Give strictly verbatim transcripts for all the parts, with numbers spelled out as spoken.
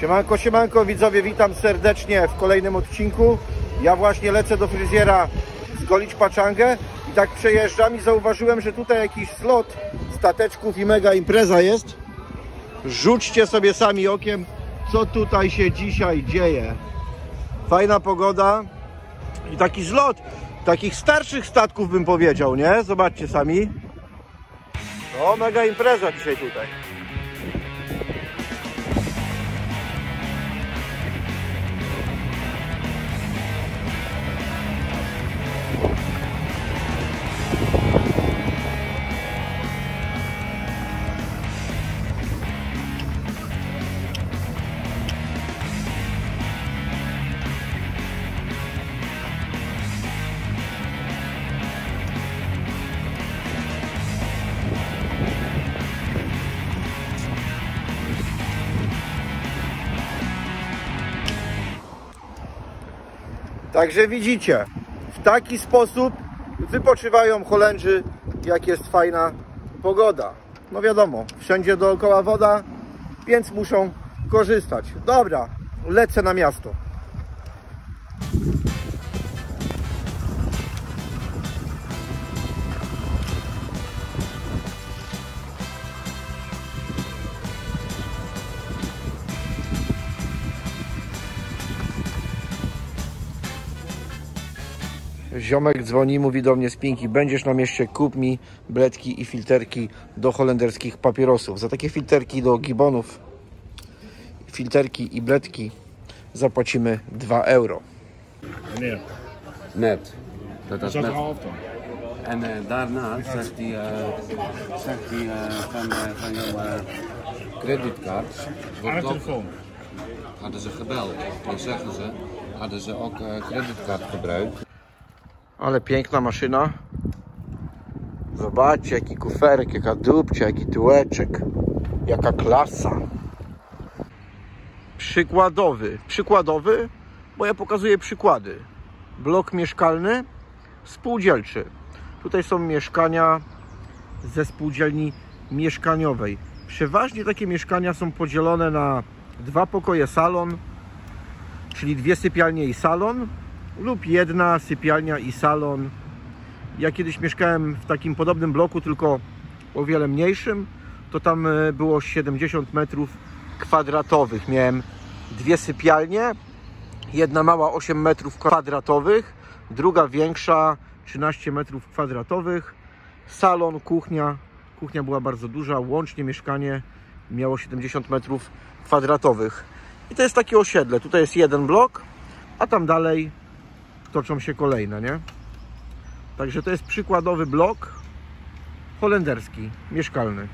Siemanko, siemanko widzowie, witam serdecznie w kolejnym odcinku. Ja właśnie lecę do fryzjera zgolić paczangę i tak przejeżdżam i zauważyłem, że tutaj jakiś slot stateczków i mega impreza jest. Rzućcie sobie sami okiem, co tutaj się dzisiaj dzieje. Fajna pogoda i taki zlot takich starszych statków, bym powiedział, nie? Zobaczcie sami. No, mega impreza dzisiaj tutaj. Także widzicie, w taki sposób wypoczywają Holendrzy, jak jest fajna pogoda. No wiadomo, wszędzie dookoła woda, więc muszą korzystać. Dobra, lecę na miasto. Ziomek dzwoni, mówi do mnie z Pinki: będziesz na mieście, kup mi bledki i filterki do holenderskich papierosów. Za takie filterki do gibbonów, filterki i bledki zapłacimy dwa euro. Meneer. Net. Dat is Dat is net. half dan. En uh, daarna zegt hij, uh, zegt hij uh, van, uh, van jouw uh, creditcard. Aan de telefoon. Hadden ze gebeld. Dan zeggen ze, hadden ze ook uh, creditcard gebruikt. Ale piękna maszyna. Zobaczcie, jaki kuferek, jaka dupcia, jaki tyłeczek, jaka klasa. Przykładowy, przykładowy, bo ja pokazuję przykłady. Blok mieszkalny, spółdzielczy. Tutaj są mieszkania ze spółdzielni mieszkaniowej. Przeważnie takie mieszkania są podzielone na dwa pokoje, salon, czyli dwie sypialnie i salon, lub jedna sypialnia i salon. Ja kiedyś mieszkałem w takim podobnym bloku, tylko o wiele mniejszym. To tam było siedemdziesiąt metrów kwadratowych. Miałem dwie sypialnie, jedna mała osiem metrów kwadratowych, druga większa trzynaście metrów kwadratowych. Salon, kuchnia. Kuchnia była bardzo duża, łącznie mieszkanie miało siedemdziesiąt metrów kwadratowych. I to jest takie osiedle. Tutaj jest jeden blok, a tam dalej toczą się kolejne, nie? Także to jest przykładowy blok holenderski, mieszkalny.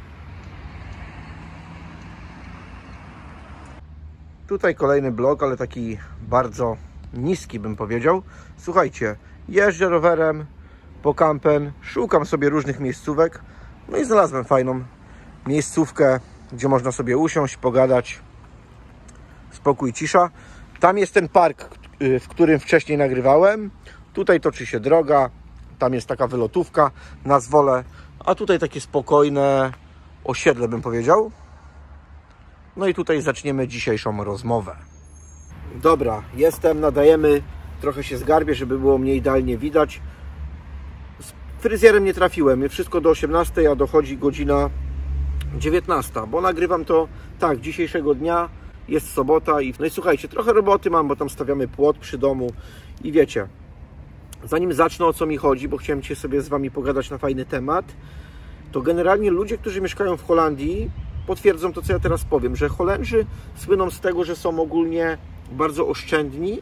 Tutaj kolejny blok, ale taki bardzo niski, bym powiedział. Słuchajcie, jeżdżę rowerem po Kampen, szukam sobie różnych miejscówek, no i znalazłem fajną miejscówkę, gdzie można sobie usiąść, pogadać, spokój, cisza. Tam jest ten park, w którym wcześniej nagrywałem. Tutaj toczy się droga, tam jest taka wylotówka na zwole, a tutaj takie spokojne osiedle, bym powiedział. No i tutaj zaczniemy dzisiejszą rozmowę. Dobra, jestem, nadajemy, trochę się zgarbię, żeby było mnie idealnie widać. Z fryzjerem nie trafiłem, wszystko do osiemnastej, a dochodzi godzina dziewiętnasta, bo nagrywam to tak, dzisiejszego dnia. Jest sobota i no i słuchajcie, trochę roboty mam, bo tam stawiamy płot przy domu i wiecie, zanim zacznę, o co mi chodzi, bo chciałem dzisiaj sobie z Wami pogadać na fajny temat, to generalnie ludzie, którzy mieszkają w Holandii, potwierdzą to, co ja teraz powiem, że Holendrzy słyną z tego, że są ogólnie bardzo oszczędni,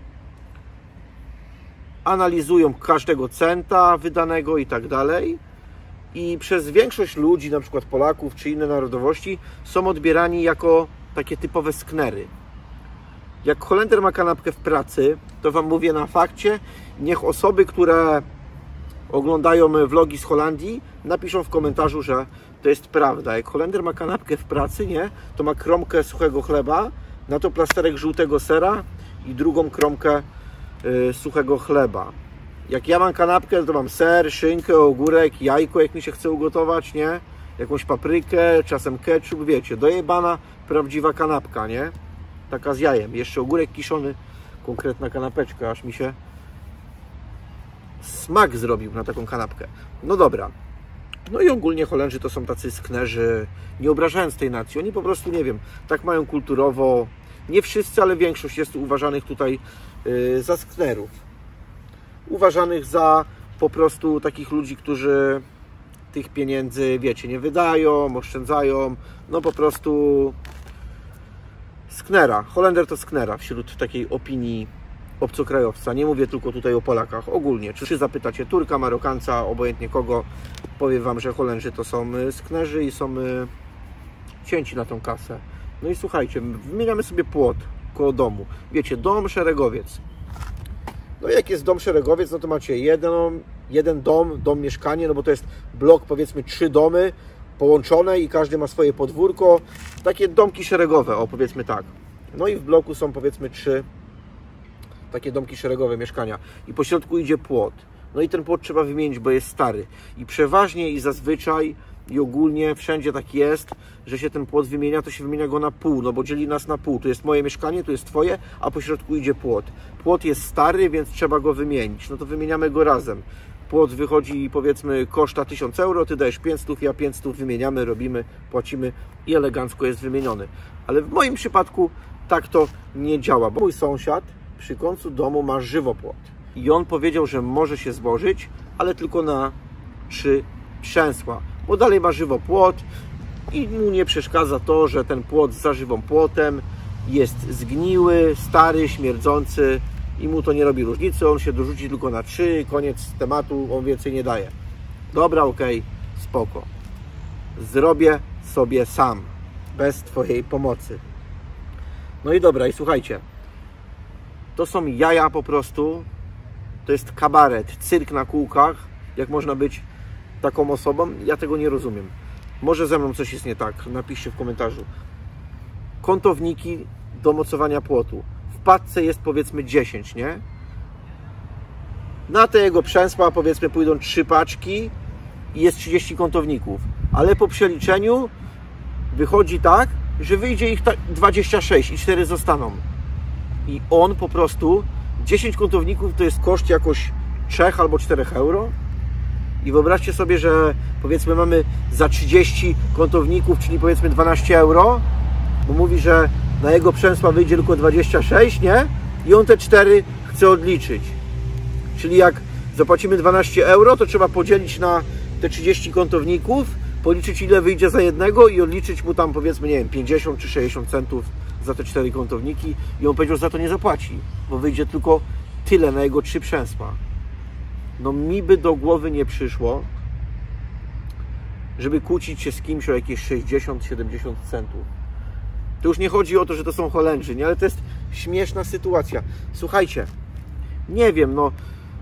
analizują każdego centa wydanego i tak dalej. I przez większość ludzi, na przykład Polaków czy inne narodowości, są odbierani jako takie typowe sknery. Jak Holender ma kanapkę w pracy, to Wam mówię na fakcie, niech osoby, które oglądają vlogi z Holandii, napiszą w komentarzu, że to jest prawda. Jak Holender ma kanapkę w pracy, nie, to ma kromkę suchego chleba, na to plasterek żółtego sera i drugą kromkę y, suchego chleba. Jak ja mam kanapkę, to mam ser, szynkę, ogórek, jajko, jak mi się chce ugotować, nie? Jakąś paprykę, czasem ketchup, wiecie, dojebana, prawdziwa kanapka, nie? taka z jajem. Jeszcze ogórek kiszony, konkretna kanapeczka, aż mi się smak zrobił na taką kanapkę. No dobra. No i ogólnie Holendrzy to są tacy sknerzy, nie obrażając tej nacji. Oni po prostu, nie wiem, tak mają kulturowo. Nie wszyscy, ale większość jest uważanych tutaj yy, za sknerów. Uważanych za po prostu takich ludzi, którzy tych pieniędzy, wiecie, nie wydają, oszczędzają. No po prostu sknera. Holender to sknera wśród takiej opinii obcokrajowca. Nie mówię tylko tutaj o Polakach. Ogólnie. Czy zapytacie Turka, Marokanca, obojętnie kogo, powiem Wam, że Holendrzy to są sknerzy i są cięci na tą kasę. No i słuchajcie, wymieniamy sobie płot koło domu. Wiecie, dom, szeregowiec. No i jak jest dom, szeregowiec, no to macie jeden, jeden dom, dom, mieszkanie, no bo to jest blok, powiedzmy trzy domy połączone i każdy ma swoje podwórko. Takie domki szeregowe, o powiedzmy tak. No i w bloku są powiedzmy trzy takie domki szeregowe, mieszkania. I po środku idzie płot. No i ten płot trzeba wymienić, bo jest stary. I przeważnie i zazwyczaj i ogólnie wszędzie tak jest, że się ten płot wymienia, to się wymienia go na pół, no bo dzieli nas na pół. Tu jest moje mieszkanie, tu jest Twoje, a po środku idzie płot. Płot jest stary, więc trzeba go wymienić. No to wymieniamy go razem. Płot wychodzi, powiedzmy, koszta tysiąc euro, Ty dajesz pięćset, ja pięćset, wymieniamy, robimy, płacimy i elegancko jest wymieniony. Ale w moim przypadku tak to nie działa, bo mój sąsiad przy końcu domu ma żywopłot. I on powiedział, że może się złożyć, ale tylko na trzy przęsła. Bo dalej ma żywopłot i mu nie przeszkadza to, że ten płot za żywym płotem jest zgniły, stary, śmierdzący i mu to nie robi różnicy. On się dorzuci tylko na trzy, koniec tematu, on więcej nie daje. Dobra, okej, okay, spoko. Zrobię sobie sam, bez Twojej pomocy. No i dobra, i słuchajcie, to są jaja po prostu, to jest kabaret, cyrk na kółkach, jak można być taką osobą, ja tego nie rozumiem. Może ze mną coś jest nie tak, napiszcie w komentarzu. Kątowniki do mocowania płotu. W paczce jest powiedzmy dziesięć, nie? Na te jego przęsła powiedzmy pójdą trzy paczki i jest trzydzieści kątowników. Ale po przeliczeniu wychodzi tak, że wyjdzie ich dwadzieścia sześć i cztery zostaną. I on po prostu, dziesięć kątowników to jest koszt jakoś trzy albo cztery euro. I wyobraźcie sobie, że powiedzmy mamy za trzydzieści kątowników, czyli powiedzmy dwanaście euro, bo mówi, że na jego przęsła wyjdzie tylko dwadzieścia sześć, nie? I on te cztery chce odliczyć. Czyli jak zapłacimy dwanaście euro, to trzeba podzielić na te trzydzieści kątowników, policzyć ile wyjdzie za jednego i odliczyć mu tam powiedzmy, nie wiem, pięćdziesiąt czy sześćdziesiąt centów za te cztery kątowniki. I on powiedział, że za to nie zapłaci, bo wyjdzie tylko tyle na jego trzy przęsła. No mi by do głowy nie przyszło, żeby kłócić się z kimś o jakieś sześćdziesiąt siedemdziesiąt centów. To już nie chodzi o to, że to są Holendrzy, nie? Ale to jest śmieszna sytuacja. Słuchajcie, nie wiem, no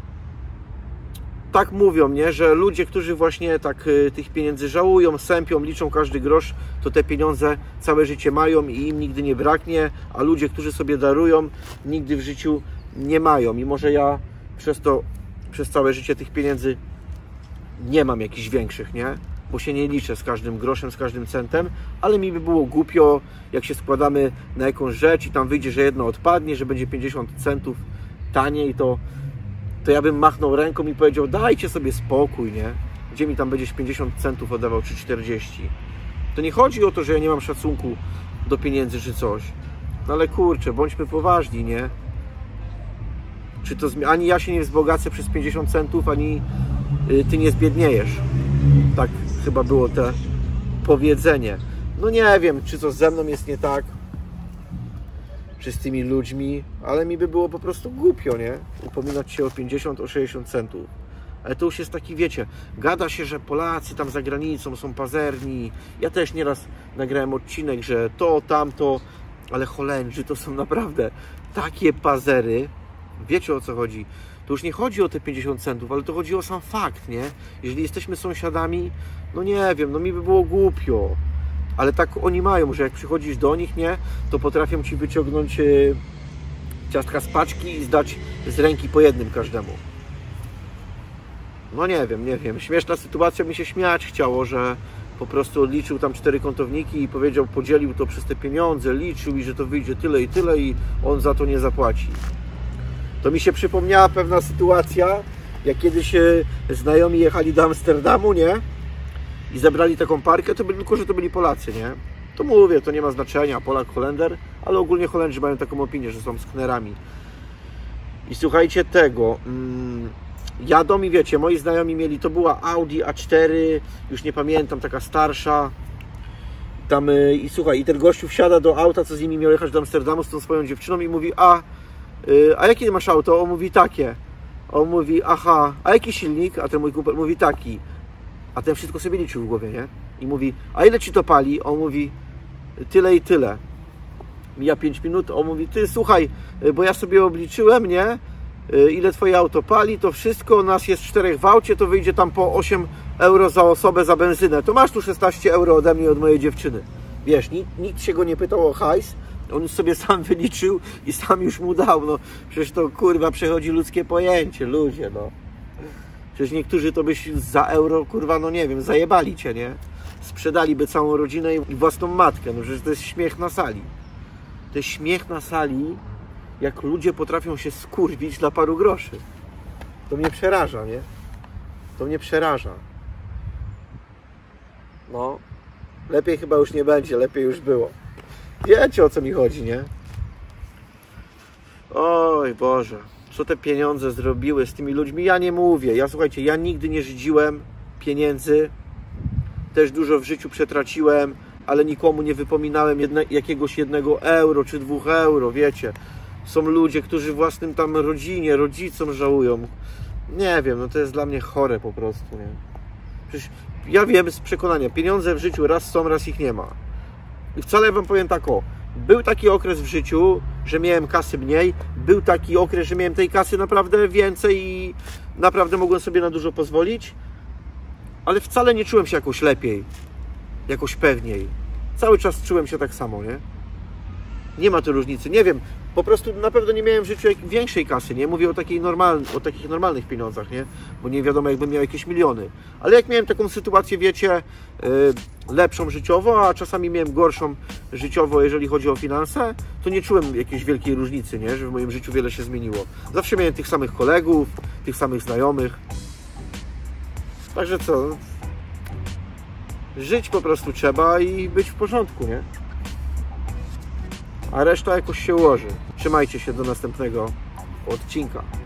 tak mówią, nie? Że ludzie, którzy właśnie tak y, tych pieniędzy żałują, sępią, liczą każdy grosz, to te pieniądze całe życie mają i im nigdy nie braknie, a ludzie, którzy sobie darują, nigdy w życiu nie mają. I może ja przez to przez całe życie tych pieniędzy nie mam jakichś większych, nie? Bo się nie liczę z każdym groszem, z każdym centem, ale mi by było głupio, jak się składamy na jakąś rzecz i tam wyjdzie, że jedno odpadnie, że będzie pięćdziesiąt centów taniej, to, to ja bym machnął ręką i powiedział, dajcie sobie spokój, nie? Gdzie mi tam będziesz pięćdziesiąt centów oddawał, czy czterdzieści? To nie chodzi o to, że ja nie mam szacunku do pieniędzy, czy coś. No ale kurczę, bądźmy poważni, nie? Czy to ani ja się nie wzbogacę przez pięćdziesiąt centów, ani Ty nie zbiedniejesz. Tak chyba było to powiedzenie. No nie wiem, czy coś ze mną jest nie tak, czy z tymi ludźmi, ale mi by było po prostu głupio, nie? Upominać się o pięćdziesiąt, o sześćdziesiąt centów. Ale to już jest taki, wiecie, gada się, że Polacy tam za granicą są pazerni. Ja też nieraz nagrałem odcinek, że to, tamto, ale Holendrzy to są naprawdę takie pazery. Wiecie, o co chodzi? To już nie chodzi o te pięćdziesiąt centów, ale to chodzi o sam fakt, nie? Jeżeli jesteśmy sąsiadami, no nie wiem, no mi by było głupio. Ale tak oni mają, że jak przychodzisz do nich, nie? To potrafią Ci wyciągnąć ciastka z paczki i zdać z ręki po jednym każdemu. No nie wiem, nie wiem. Śmieszna sytuacja, mi się śmiać chciało, że po prostu odliczył tam cztery kątowniki i powiedział, podzielił to przez te pieniądze, liczył i że to wyjdzie tyle i tyle i on za to nie zapłaci. To mi się przypomniała pewna sytuacja, jak kiedyś znajomi jechali do Amsterdamu, nie? I zebrali taką parkę, to byli, tylko że to byli Polacy, nie? To mówię, to nie ma znaczenia, Polak, Holender, ale ogólnie Holendrzy mają taką opinię, że są sknerami. I słuchajcie tego, mm, jadą i wiecie, moi znajomi mieli, to była Audi A cztery, już nie pamiętam, taka starsza. Tam y, i słuchaj, i ten gościu wsiada do auta, co z nimi miał jechać do Amsterdamu z tą swoją dziewczyną i mówi, a, y, a jakie masz auto? On mówi takie. On mówi, aha, a jaki silnik? A ten mój kumpel mówi taki. A ten wszystko sobie liczył w głowie, nie? I mówi, a ile ci to pali? On mówi, tyle i tyle. Mija pięć minut, on mówi, ty słuchaj, bo ja sobie obliczyłem, nie? Ile twoje auto pali, to wszystko, nas jest czterech w aucie, to wyjdzie tam po osiem euro za osobę za benzynę. To masz tu szesnaście euro ode mnie, od mojej dziewczyny. Wiesz, nikt, nikt się go nie pytał o hajs, on już sobie sam wyliczył i sam już mu dał. No, przecież to kurwa przechodzi ludzkie pojęcie, ludzie, no. Przecież niektórzy to byś za euro, kurwa, no nie wiem, zajebali cię, nie? Sprzedaliby całą rodzinę i własną matkę. No przecież to jest śmiech na sali. To jest śmiech na sali, jak ludzie potrafią się skurwić dla paru groszy. To mnie przeraża, nie? To mnie przeraża. No. Lepiej chyba już nie będzie, lepiej już było. Wiecie, o co mi chodzi, nie? Oj Boże, co te pieniądze zrobiły z tymi ludźmi? Ja nie mówię. Ja, słuchajcie, ja nigdy nie żydziłem pieniędzy. Też dużo w życiu przetraciłem, ale nikomu nie wypominałem jedne, jakiegoś jednego euro czy dwóch euro, wiecie. Są ludzie, którzy własnym tam rodzinie, rodzicom żałują. Nie wiem, no to jest dla mnie chore po prostu, nie? Przecież ja wiem z przekonania, pieniądze w życiu raz są, raz ich nie ma. I wcale wam powiem tak, o, był taki okres w życiu, że miałem kasy mniej, był taki okres, że miałem tej kasy naprawdę więcej i naprawdę mogłem sobie na dużo pozwolić, ale wcale nie czułem się jakoś lepiej, jakoś pewniej. Cały czas czułem się tak samo, nie? Nie ma tu różnicy, nie wiem, po prostu na pewno nie miałem w życiu większej kasy, nie? Mówię o, takiej normal, o takich normalnych pieniądzach, nie? Bo nie wiadomo, jakbym miał jakieś miliony. Ale jak miałem taką sytuację, wiecie, yy, lepszą życiowo, a czasami miałem gorszą życiowo, jeżeli chodzi o finanse, to nie czułem jakiejś wielkiej różnicy, nie? Że w moim życiu wiele się zmieniło. Zawsze miałem tych samych kolegów, tych samych znajomych. Także co? Żyć po prostu trzeba i być w porządku, nie? A reszta jakoś się ułoży. Trzymajcie się do następnego odcinka.